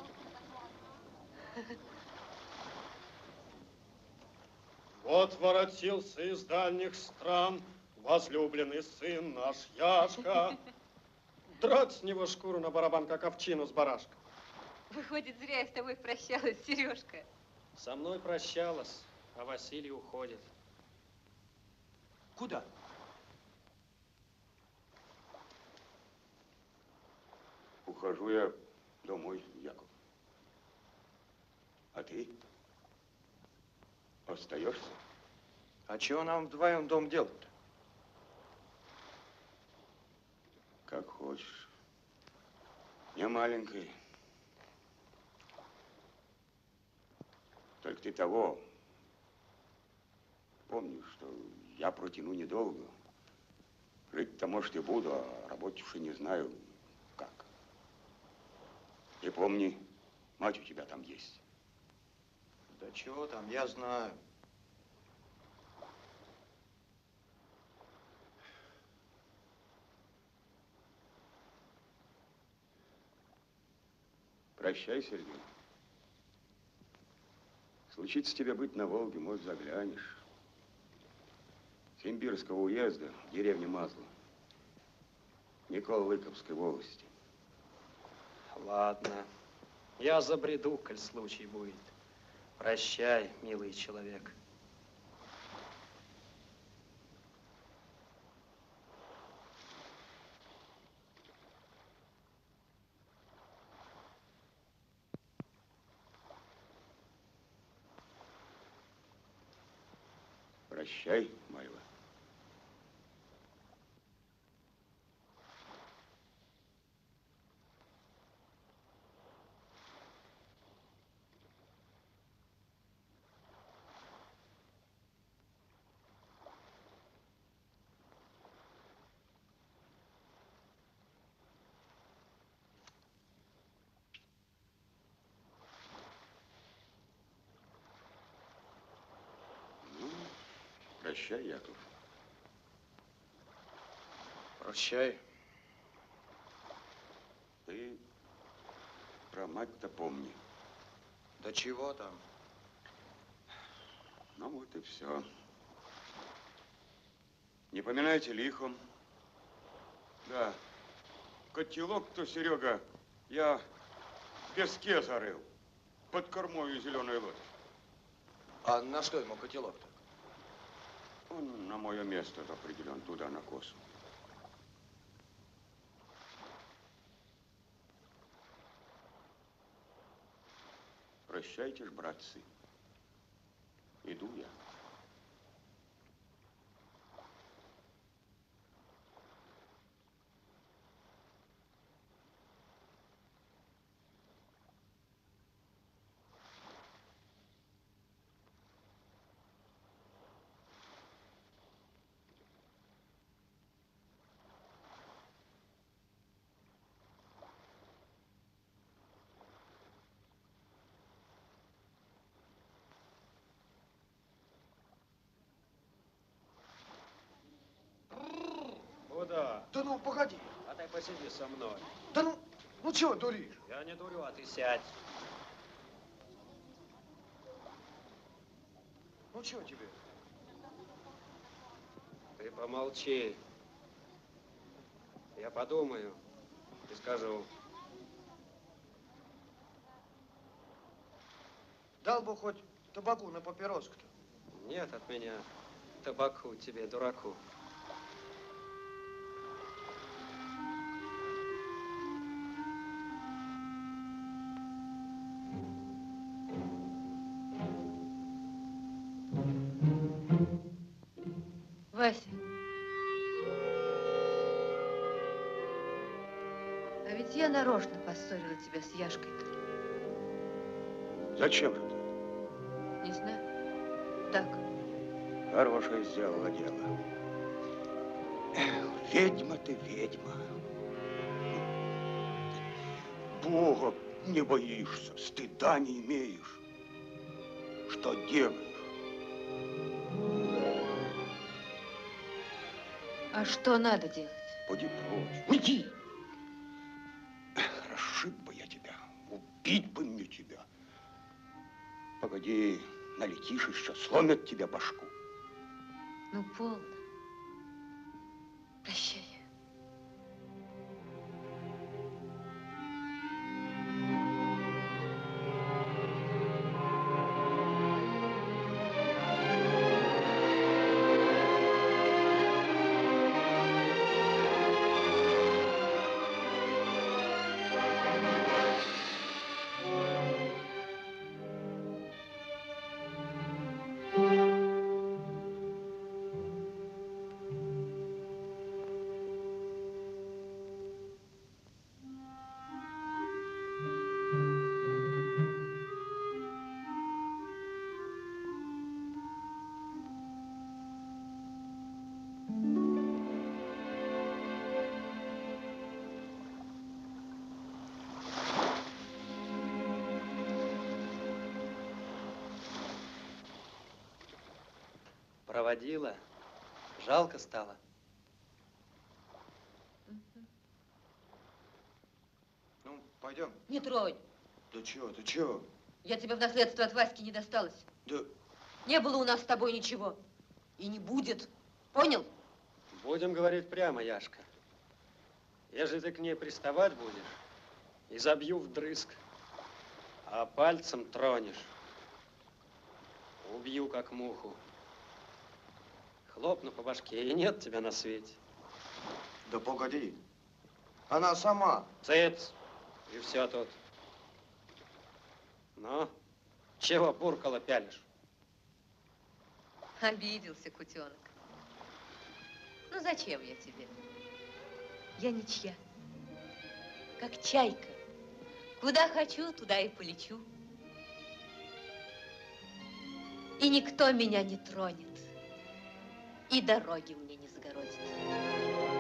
Вот воротился из дальних стран возлюбленный сын наш Яшка. Драть с него шкуру на барабан, как овчину с барашка. Выходит, зря я с тобой прощалась, Сережка. Со мной прощалась, а Василий уходит. Куда? Ухожу я домой, Яков. А ты? Остаешься? А чего нам вдвоем дом делать-то? Как хочешь. Не маленький. Только ты того. Помни, что я протяну недолго. Жить-то, может, и буду, а работать уж и не знаю, как. И помни, мать у тебя там есть. Да чего там, я знаю. Прощай, Сергей. Случится тебе быть на Волге, может, заглянешь. С Имбирского уезда, деревня Мазло. Николо-Лыковской волости. Ладно. Я забреду, коль случай будет. Прощай, милый человек. Прощай, Мальва. Ну, прощай, Яков. Прощай. Ты про мать-то помни. Да чего там? Ну вот и все. Не поминайте лихом. Да. Котелок-то, Серега, я в песке зарыл. Под кормою зеленой лодки. А на что ему котелок-то? Он на мое место определен, туда, на косу. Прощайте ж, братцы. Иду я. Куда? Да ну, погоди. А ты посиди со мной. Да ну чего дуришь? Я не дурю, а ты сядь. Ну чего тебе? Ты помолчи. Я подумаю и скажу. Дал бы хоть табаку на папироску-то. Нет от меня табаку тебе, дураку. Вася. А ведь я нарочно поссорила тебя с Яшкой-то. Зачем же ты? Не знаю. Так. Хорошее сделала дело. Эх, ведьма ты, ведьма. Бога не боишься, стыда не имеешь. Что делаешь? А что надо делать? Поди прочь. Уйди! Расшиб бы я тебя, убить бы мне тебя. Погоди, налетишь еще, сломят тебе башку. Ну, полно. Прощай. Проводила. Жалко стало. Ну, пойдем. Не тронь. Да чего, ты чего? Я тебе в наследство от Васьки не досталась. Да... Не было у нас с тобой ничего. И не будет. Понял? Будем говорить прямо, Яшка. Если ты к ней приставать будешь, и забью вдрызг, а пальцем тронешь, убью как муху. Хлопну по башке, и нет тебя на свете. Да погоди. Она сама. Цец, и все тут. Ну, чего буркала пялишь? Обиделся, кутенок. Ну, зачем я тебе? Я ничья. Как чайка. Куда хочу, туда и полечу. И никто меня не тронет. И дороги мне не загородит.